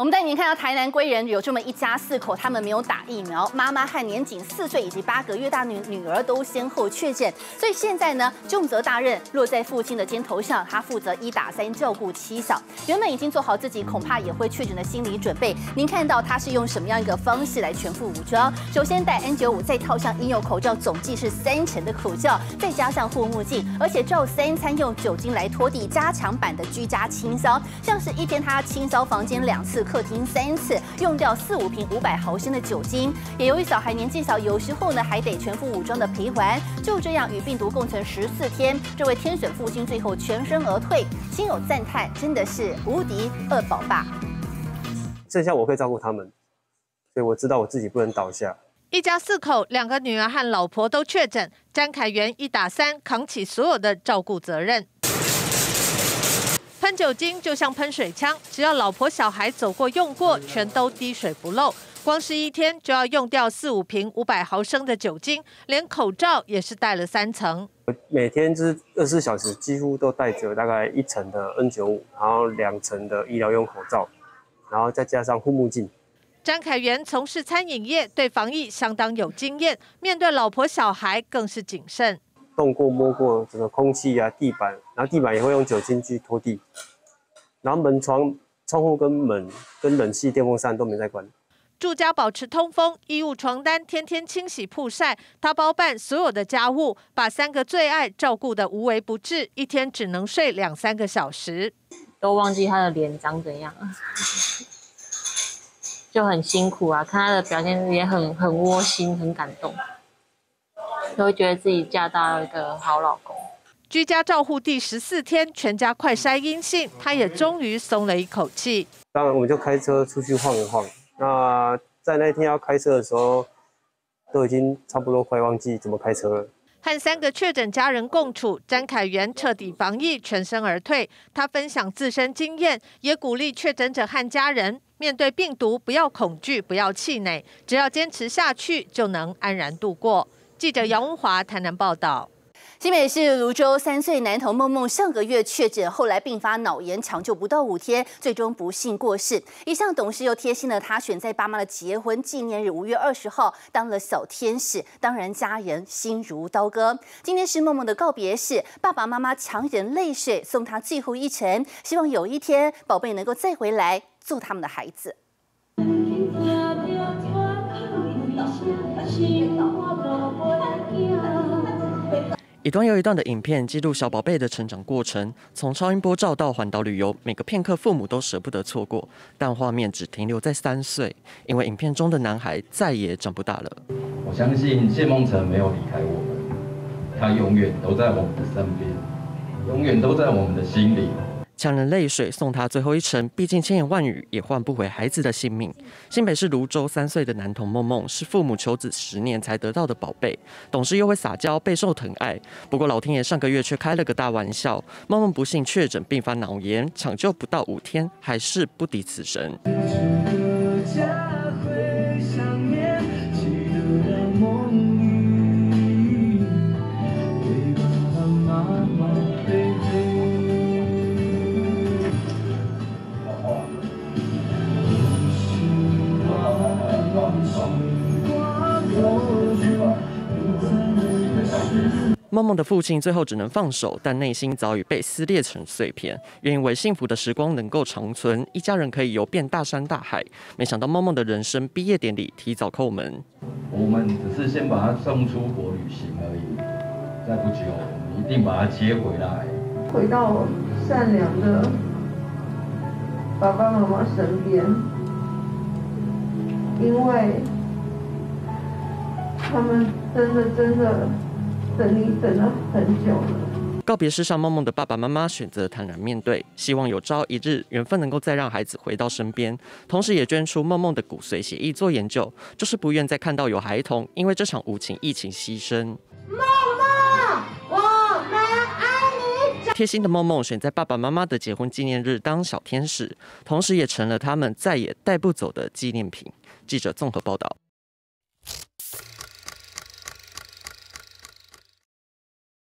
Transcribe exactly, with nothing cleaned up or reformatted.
我们带您看到台南归仁有这么一家四口，他们没有打疫苗，妈妈和年仅四岁以及八个月大女女儿都先后确诊，所以现在呢，重责大任落在父亲的肩头上，他负责一打三照顾妻小。原本已经做好自己恐怕也会确诊的心理准备，您看到他是用什么样一个方式来全副武装？首先戴 N 九五，再套上婴幼口罩，总计是三层的口罩，再加上护目镜，而且照三餐用酒精来拖地，加强版的居家清消，像是一天他清扫房间两次，客厅三次，用掉四五瓶五百毫升的酒精。也由于小孩年纪小，有时候呢还得全副武装的陪玩，就这样与病毒共存十四天，这位天选父亲最后全身而退，亲友赞叹真的是无敌二宝爸。 剩下我可以照顾他们，所以我知道我自己不能倒下。 一家四口，两个女儿和老婆都确诊，詹凯元一打三扛起所有的照顾责任。喷酒精就像喷水枪，只要老婆小孩走过用过，全都滴水不漏。光是一天就要用掉四五瓶五百毫升的酒精，连口罩也是戴了三层。 我每天就是二十四小时，几乎都戴着大概一层的 N 九五，然后两层的医疗用口罩，然后再加上护目镜。 詹凯元从事餐饮业，对防疫相当有经验，面对老婆小孩更是谨慎。 动过摸过整个空气啊、地板，然后地板也会用酒精去拖地，然后门窗、窗户跟门跟冷气、电风扇都没在关。 住家保持通风，衣物床单天天清洗曝晒，他包办所有的家务，把三个最爱照顾的无微不至，一天只能睡两三个小时， 都忘记他的脸长怎样，就很辛苦啊。看他的表现也很很窝心，很感动。都会觉得自己嫁到一个好老公。 居家照护第十四天，全家快筛阴性，他也终于松了一口气。 当然，我们就开车出去晃一晃。那在那天要开车的时候，都已经差不多快忘记怎么开车了。 和三个确诊家人共处，詹凯元彻底防疫，全身而退。他分享自身经验，也鼓励确诊者和家人面对病毒不要恐惧，不要气馁，只要坚持下去，就能安然度过。记者杨文华台南报道。 新北市芦洲三岁男童梦梦上个月确诊，后来并发脑炎，抢救不到五天，最终不幸过世。一向懂事又贴心的他，选在爸妈的结婚纪念日五月二十号当了小天使，当然家人心如刀割。今天是梦梦的告别式，爸爸妈妈强忍泪水送他最后一程，希望有一天宝贝能够再回来做他们的孩子。 一段又一段的影片记录小宝贝的成长过程，从超音波照到环岛旅游，每个片刻父母都舍不得错过，但画面只停留在三岁，因为影片中的男孩再也长不大了。 我相信谢梦辰没有离开我们，他永远都在我们的身边，永远都在我们的心里。 强忍泪水送他最后一程，毕竟千言万语也换不回孩子的性命。新北市芦洲三岁的男童梦梦是父母求子十年才得到的宝贝，懂事又会撒娇，备受疼爱。不过老天爷上个月却开了个大玩笑，梦梦不幸确诊并发脑炎，抢救不到五天，还是不敌此生。梦梦的父亲最后只能放手，但内心早已被撕裂成碎片。原以为幸福的时光能够长存，一家人可以游遍大山大海，没想到梦梦的人生毕业典礼提早叩门。 我们只是先把他送出国旅行而已，再不久我们一定把他接回来， 回到善良的爸爸妈妈身边，因为他们真的真的等你等了很久了。 告别式上，梦梦的爸爸妈妈选择坦然面对，希望有朝一日缘分能够再让孩子回到身边，同时也捐出梦梦的骨髓血液做研究，就是不愿再看到有孩童因为这场无情疫情牺牲。 梦梦，我们爱你。 贴心的梦梦选在爸爸妈妈的结婚纪念日当小天使，同时也成了他们再也带不走的纪念品。记者综合报道。